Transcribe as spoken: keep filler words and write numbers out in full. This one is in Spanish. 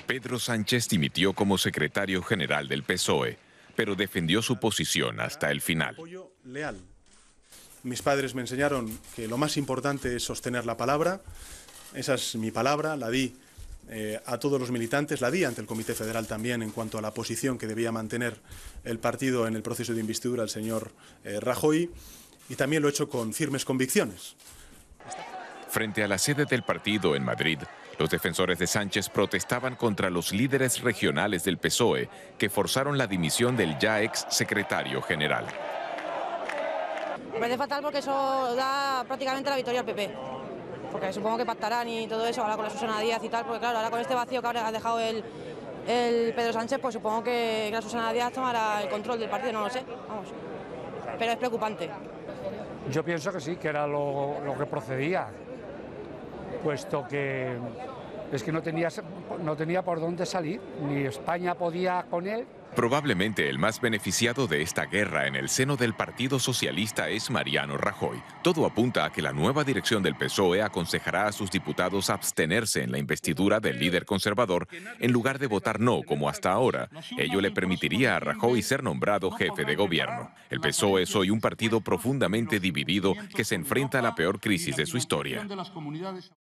Pedro Sánchez dimitió como secretario general del P S O E, pero defendió su posición hasta el final. Apoyo leal. Mis padres me enseñaron que lo más importante es sostener la palabra. Esa es mi palabra, la di eh, a todos los militantes, la di ante el Comité Federal también en cuanto a la posición que debía mantener el partido en el proceso de investidura el señor eh, Rajoy, y también lo he hecho con firmes convicciones. Frente a la sede del partido en Madrid, los defensores de Sánchez protestaban contra los líderes regionales del P S O E que forzaron la dimisión del ya ex secretario general. Me parece fatal porque eso da prácticamente la victoria al P P. Porque supongo que pactarán y todo eso, ahora con la Susana Díaz y tal, porque claro, ahora con este vacío que ahora ha dejado el, el Pedro Sánchez, pues supongo que la Susana Díaz tomará el control del partido, no lo sé, vamos. Pero es preocupante. Yo pienso que sí, que era lo, lo que procedía, puesto que es que no tenía, no tenía por dónde salir, ni España podía con él. Probablemente el más beneficiado de esta guerra en el seno del Partido Socialista es Mariano Rajoy. Todo apunta a que la nueva dirección del P S O E aconsejará a sus diputados abstenerse en la investidura del líder conservador en lugar de votar no como hasta ahora. Ello le permitiría a Rajoy ser nombrado jefe de gobierno. El P S O E es hoy un partido profundamente dividido que se enfrenta a la peor crisis de su historia.